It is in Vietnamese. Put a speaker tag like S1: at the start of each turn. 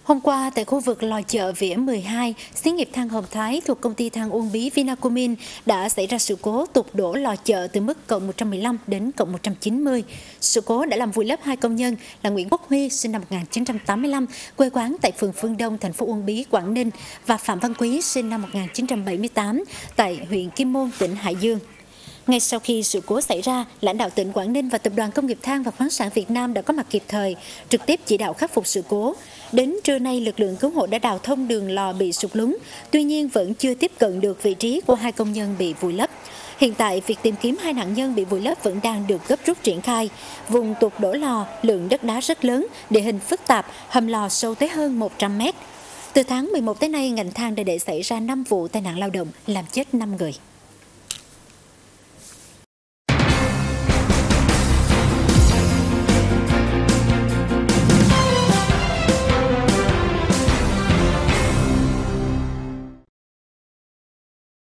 S1: Hôm qua, tại khu vực lò chợ Vỉa 12, xí nghiệp than Hồng Thái thuộc công ty than Uông Bí Vinacomin đã xảy ra sự cố tụt đổ lò chợ từ mức cộng 115 đến cộng 190. Sự cố đã làm vùi lấp hai công nhân là Nguyễn Quốc Huy, sinh năm 1985, quê quán tại phường Phương Đông, thành phố Uông Bí, Quảng Ninh, và Phạm Văn Quý, sinh năm 1978, tại huyện Kim Môn, tỉnh Hải Dương. Ngay sau khi sự cố xảy ra, lãnh đạo tỉnh Quảng Ninh và Tập đoàn Công nghiệp Than và Khoáng sản Việt Nam đã có mặt kịp thời, trực tiếp chỉ đạo khắc phục sự cố. Đến trưa nay, lực lượng cứu hộ đã đào thông đường lò bị sụt lún, tuy nhiên vẫn chưa tiếp cận được vị trí của hai công nhân bị vùi lấp. Hiện tại, việc tìm kiếm hai nạn nhân bị vùi lấp vẫn đang được gấp rút triển khai. Vùng tụt đổ lò, lượng đất đá rất lớn, địa hình phức tạp, hầm lò sâu tới hơn 100 mét. Từ tháng 11 tới nay, ngành than đã để xảy ra 5 vụ tai nạn lao động, làm chết 5 người.